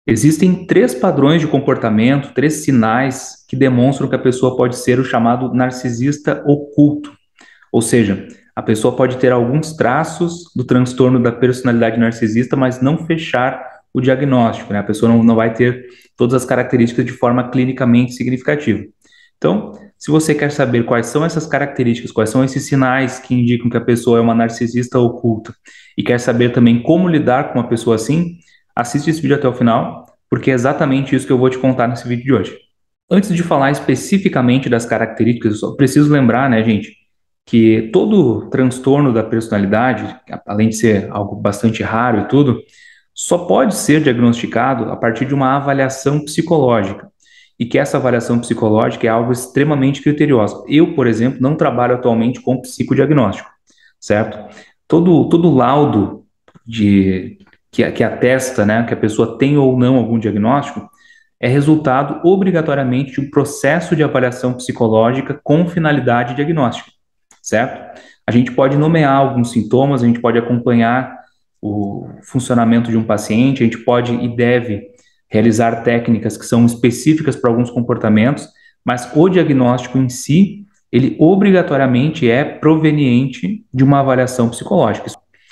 Existem três padrões de comportamento, três sinais que demonstram que a pessoa pode ser o chamado narcisista oculto. Ou seja, a pessoa pode ter alguns traços do transtorno da personalidade narcisista, mas não fechar o diagnóstico, né? A pessoa não vai ter todas as características de forma clinicamente significativa. Então, se você quer saber quais são essas características, quais são esses sinais que indicam que a pessoa é uma narcisista oculta, e quer saber também como lidar com uma pessoa assim, assiste esse vídeo até o final, porque é exatamente isso que eu vou te contar nesse vídeo de hoje. Antes de falar especificamente das características, eu só preciso lembrar, né, gente, que todo transtorno da personalidade, além de ser algo bastante raro e tudo, só pode ser diagnosticado a partir de uma avaliação psicológica. E que essa avaliação psicológica é algo extremamente criterioso. Eu, por exemplo, não trabalho atualmente com psicodiagnóstico, certo? Todo laudo que atesta, né, que a pessoa tem ou não algum diagnóstico é resultado obrigatoriamente de um processo de avaliação psicológica com finalidade diagnóstica, certo? A gente pode nomear alguns sintomas, a gente pode acompanhar o funcionamento de um paciente, a gente pode e deve realizar técnicas que são específicas para alguns comportamentos, mas o diagnóstico em si, ele obrigatoriamente é proveniente de uma avaliação psicológica.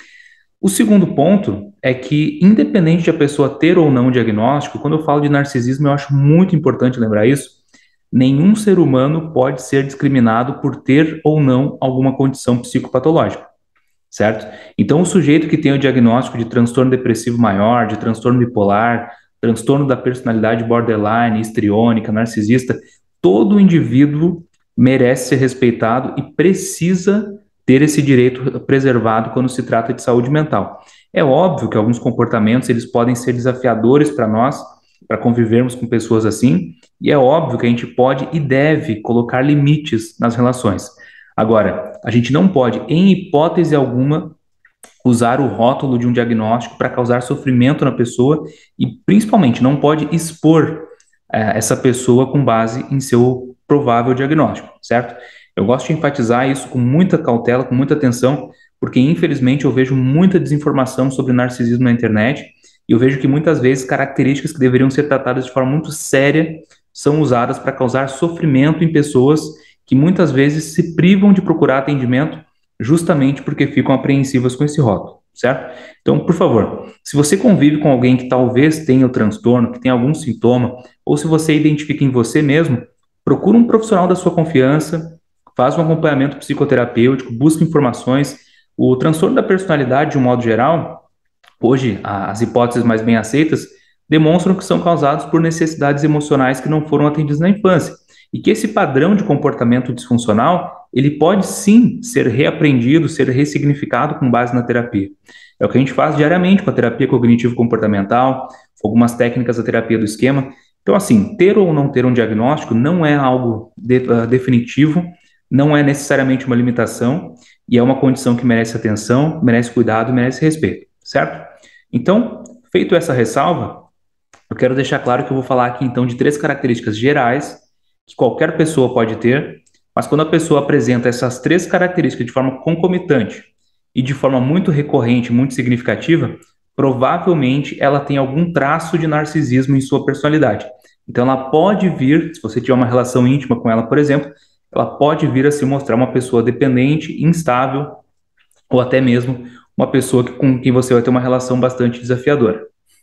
O segundo ponto é que, independente de a pessoa ter ou não o diagnóstico, quando eu falo de narcisismo, eu acho muito importante lembrar isso, nenhum ser humano pode ser discriminado por ter ou não alguma condição psicopatológica, certo? Então, o sujeito que tem o diagnóstico de transtorno depressivo maior, de transtorno bipolar, transtorno da personalidade borderline, histriônica, narcisista, todo indivíduo merece ser respeitado e precisa ter esse direito preservado quando se trata de saúde mental. É óbvio que alguns comportamentos eles podem ser desafiadores para nós, para convivermos com pessoas assim, e é óbvio que a gente pode e deve colocar limites nas relações. Agora, a gente não pode, em hipótese alguma, usar o rótulo de um diagnóstico para causar sofrimento na pessoa e, principalmente, não pode expor essa pessoa com base em seu provável diagnóstico, certo? Eu gosto de enfatizar isso com muita cautela, com muita atenção, porque, infelizmente, eu vejo muita desinformação sobre narcisismo na internet e eu vejo que, muitas vezes, características que deveriam ser tratadas de forma muito séria são usadas para causar sofrimento em pessoas que, muitas vezes, se privam de procurar atendimento justamente porque ficam apreensivas com esse rótulo, certo? Então, por favor, se você convive com alguém que talvez tenha o transtorno, que tem algum sintoma, ou se você identifica em você mesmo, procura um profissional da sua confiança, faz um acompanhamento psicoterapêutico, busca informações. O transtorno da personalidade, de um modo geral, hoje as hipóteses mais bem aceitas demonstram que são causados por necessidades emocionais que não foram atendidas na infância e que esse padrão de comportamento disfuncional ele pode sim ser reaprendido, ser ressignificado com base na terapia. É o que a gente faz diariamente com a terapia cognitivo-comportamental, com algumas técnicas da terapia do esquema. Então, assim, ter ou não ter um diagnóstico não é algo definitivo, não é necessariamente uma limitação, e é uma condição que merece atenção, merece cuidado, merece respeito, certo? Então, feito essa ressalva, eu quero deixar claro que eu vou falar aqui então de três características gerais que qualquer pessoa pode ter, mas quando a pessoa apresenta essas três características de forma concomitante e de forma muito recorrente, muito significativa, provavelmente ela tem algum traço de narcisismo em sua personalidade. Então ela pode vir, se você tiver uma relação íntima com ela, por exemplo, ela pode vir a se mostrar uma pessoa dependente, instável, ou até mesmo uma pessoa com quem você vai ter uma relação bastante desafiadora.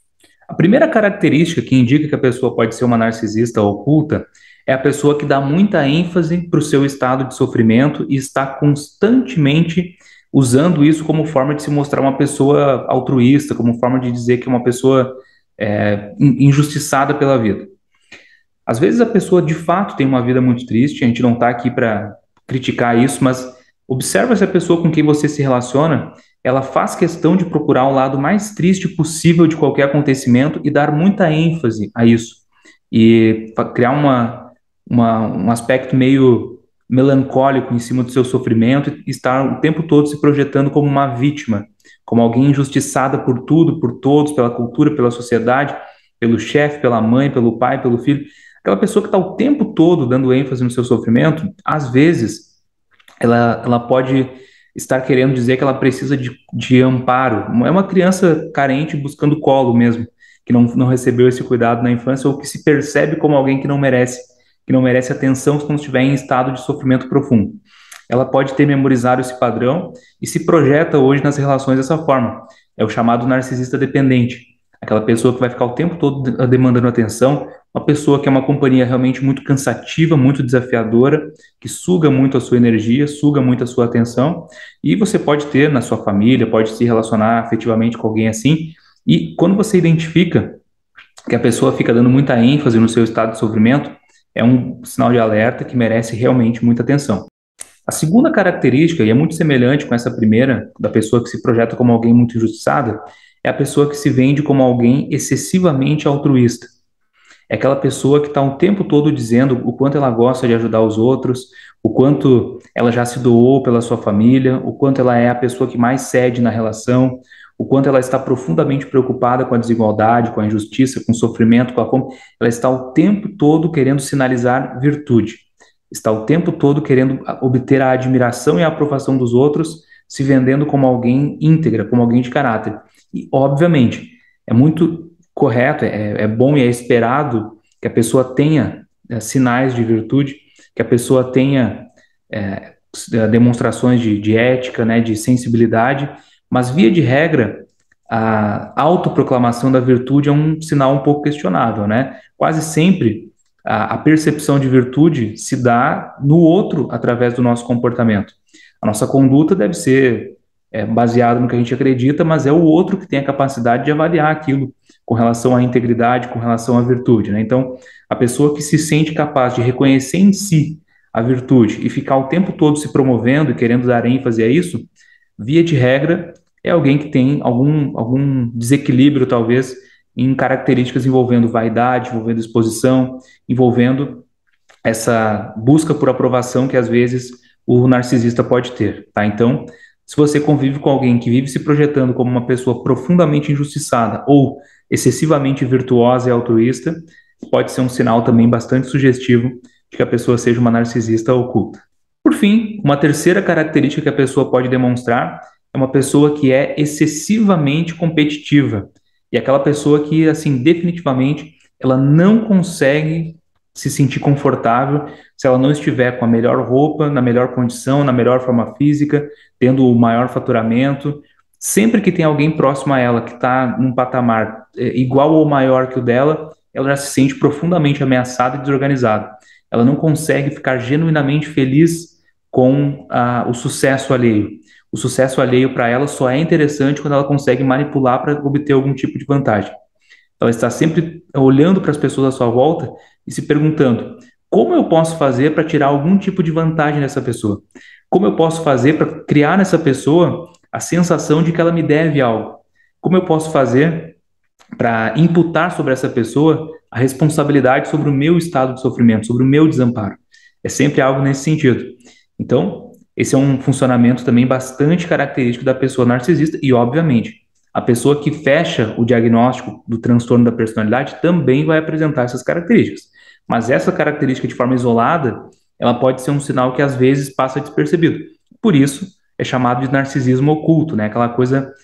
A primeira característica que indica que a pessoa pode ser uma narcisista oculta é a pessoa que dá muita ênfase para o seu estado de sofrimento e está constantemente usando isso como forma de se mostrar uma pessoa altruísta, como forma de dizer que é uma pessoa injustiçada pela vida. Às vezes a pessoa de fato tem uma vida muito triste, a gente não está aqui para criticar isso, mas observa se a pessoa com quem você se relaciona, ela faz questão de procurar o lado mais triste possível de qualquer acontecimento e dar muita ênfase a isso. E criar um aspecto meio melancólico em cima do seu sofrimento e estar o tempo todo se projetando como uma vítima, como alguém injustiçada por tudo, por todos, pela cultura, pela sociedade, pelo chefe, pela mãe, pelo pai, pelo filho. Aquela pessoa que está o tempo todo dando ênfase no seu sofrimento, às vezes, ela pode estar querendo dizer que ela precisa de amparo. É uma criança carente buscando colo mesmo. que não recebeu esse cuidado na infância ou que se percebe como alguém que não merece atenção quando estiver em estado de sofrimento profundo. Ela pode ter memorizado esse padrão e se projeta hoje nas relações dessa forma. É o chamado narcisista dependente. Aquela pessoa que vai ficar o tempo todo demandando atenção, uma pessoa que é uma companhia realmente muito cansativa, muito desafiadora, que suga muito a sua energia, suga muito a sua atenção, e você pode ter na sua família, pode se relacionar afetivamente com alguém assim, e quando você identifica que a pessoa fica dando muita ênfase no seu estado de sofrimento, é um sinal de alerta que merece realmente muita atenção. A segunda característica, e é muito semelhante com essa primeira, da pessoa que se projeta como alguém muito injustiçada, é a pessoa que se vende como alguém excessivamente altruísta. É aquela pessoa que está o tempo todo dizendo o quanto ela gosta de ajudar os outros, o quanto ela já se doou pela sua família, o quanto ela é a pessoa que mais cede na relação, o quanto ela está profundamente preocupada com a desigualdade, com a injustiça, com o sofrimento, com a fome. Ela está o tempo todo querendo sinalizar virtude. Está o tempo todo querendo obter a admiração e a aprovação dos outros, se vendendo como alguém íntegra, como alguém de caráter. E, obviamente, é muito correto, é bom e é esperado que a pessoa tenha sinais de virtude, que a pessoa tenha demonstrações de ética, né, de sensibilidade, mas, via de regra, a autoproclamação da virtude é um sinal um pouco questionável, né? Quase sempre a percepção de virtude se dá no outro através do nosso comportamento. A nossa conduta deve ser baseada no que a gente acredita, mas é o outro que tem a capacidade de avaliar aquilo com relação à integridade, com relação à virtude, né? Então, a pessoa que se sente capaz de reconhecer em si a virtude e ficar o tempo todo se promovendo e querendo dar ênfase a isso, via de regra, é alguém que tem algum desequilíbrio, talvez, em características envolvendo vaidade, envolvendo exposição, envolvendo essa busca por aprovação que, às vezes, o narcisista pode ter, tá? Então, se você convive com alguém que vive se projetando como uma pessoa profundamente injustiçada ou excessivamente virtuosa e altruísta, pode ser um sinal também bastante sugestivo de que a pessoa seja uma narcisista oculta. Por fim, uma terceira característica que a pessoa pode demonstrar é uma pessoa que é excessivamente competitiva. E aquela pessoa que, assim, definitivamente, ela não consegue se sentir confortável se ela não estiver com a melhor roupa, na melhor condição, na melhor forma física, tendo o maior faturamento. Sempre que tem alguém próximo a ela que está num patamar igual ou maior que o dela, ela já se sente profundamente ameaçada e desorganizada. Ela não consegue ficar genuinamente feliz com o sucesso alheio. O sucesso alheio para ela só é interessante quando ela consegue manipular para obter algum tipo de vantagem. Ela está sempre olhando para as pessoas à sua volta e se perguntando: como eu posso fazer para tirar algum tipo de vantagem dessa pessoa? Como eu posso fazer para criar nessa pessoa a sensação de que ela me deve algo? Como eu posso fazer para imputar sobre essa pessoa a responsabilidade sobre o meu estado de sofrimento, sobre o meu desamparo? É sempre algo nesse sentido. Então, esse é um funcionamento também bastante característico da pessoa narcisista e, obviamente, a pessoa que fecha o diagnóstico do transtorno da personalidade também vai apresentar essas características. Mas essa característica de forma isolada, ela pode ser um sinal que às vezes passa despercebido. Por isso, é chamado de narcisismo oculto, né? Aquela coisa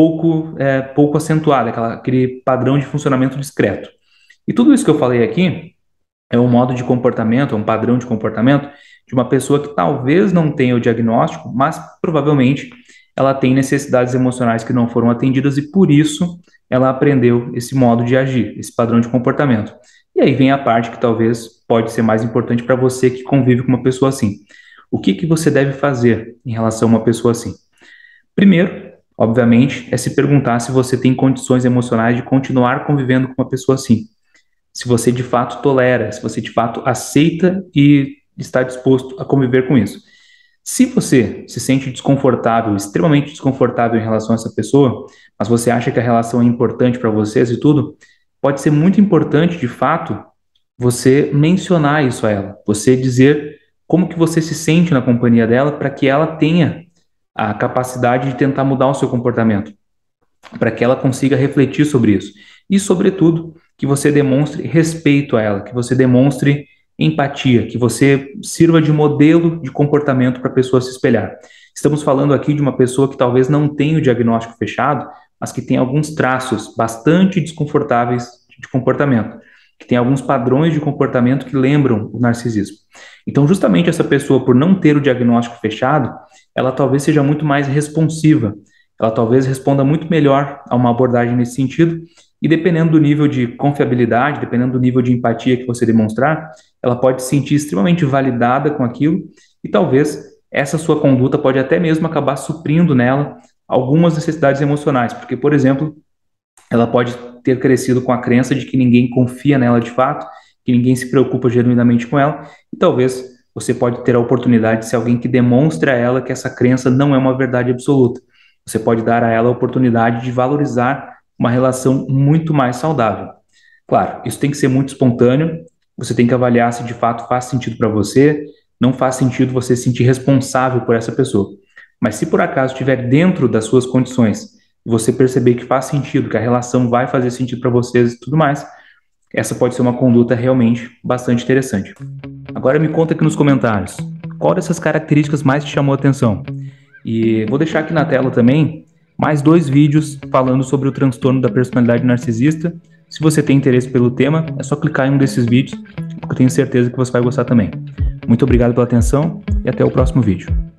pouco acentuada, aquele padrão de funcionamento discreto. E tudo isso que eu falei aqui é um modo de comportamento, é um padrão de comportamento de uma pessoa que talvez não tenha o diagnóstico, mas provavelmente ela tem necessidades emocionais que não foram atendidas e por isso ela aprendeu esse modo de agir, esse padrão de comportamento. E aí vem a parte que talvez pode ser mais importante para você que convive com uma pessoa assim. O que você deve fazer em relação a uma pessoa assim? Primeiro, obviamente, é se perguntar se você tem condições emocionais de continuar convivendo com uma pessoa assim. Se você de fato tolera, se você de fato aceita e está disposto a conviver com isso. Se você se sente desconfortável, extremamente desconfortável em relação a essa pessoa, mas você acha que a relação é importante para vocês e tudo, pode ser muito importante, de fato, você mencionar isso a ela, você dizer como que você se sente na companhia dela para que ela tenha a capacidade de tentar mudar o seu comportamento, para que ela consiga refletir sobre isso. E, sobretudo, que você demonstre respeito a ela, que você demonstre empatia, que você sirva de modelo de comportamento para a pessoa se espelhar. Estamos falando aqui de uma pessoa que talvez não tenha o diagnóstico fechado, mas que têm alguns traços bastante desconfortáveis de comportamento, que têm alguns padrões de comportamento que lembram o narcisismo. Então, justamente essa pessoa, por não ter o diagnóstico fechado, ela talvez seja muito mais responsiva, ela talvez responda muito melhor a uma abordagem nesse sentido, e dependendo do nível de confiabilidade, dependendo do nível de empatia que você demonstrar, ela pode se sentir extremamente validada com aquilo, e talvez essa sua conduta pode até mesmo acabar suprindo nela algumas necessidades emocionais, porque, por exemplo, ela pode ter crescido com a crença de que ninguém confia nela de fato, que ninguém se preocupa genuinamente com ela, e talvez você pode ter a oportunidade de ser alguém que demonstre a ela que essa crença não é uma verdade absoluta. Você pode dar a ela a oportunidade de valorizar uma relação muito mais saudável. Claro, isso tem que ser muito espontâneo, você tem que avaliar se de fato faz sentido para você, não faz sentido você se sentir responsável por essa pessoa. Mas se por acaso estiver dentro das suas condições, e você perceber que faz sentido, que a relação vai fazer sentido para vocês e tudo mais, essa pode ser uma conduta realmente bastante interessante. Agora me conta aqui nos comentários, qual dessas características mais te chamou a atenção? E vou deixar aqui na tela também mais 2 vídeos falando sobre o transtorno da personalidade narcisista. Se você tem interesse pelo tema, é só clicar em um desses vídeos, porque eu tenho certeza que você vai gostar também. Muito obrigado pela atenção e até o próximo vídeo.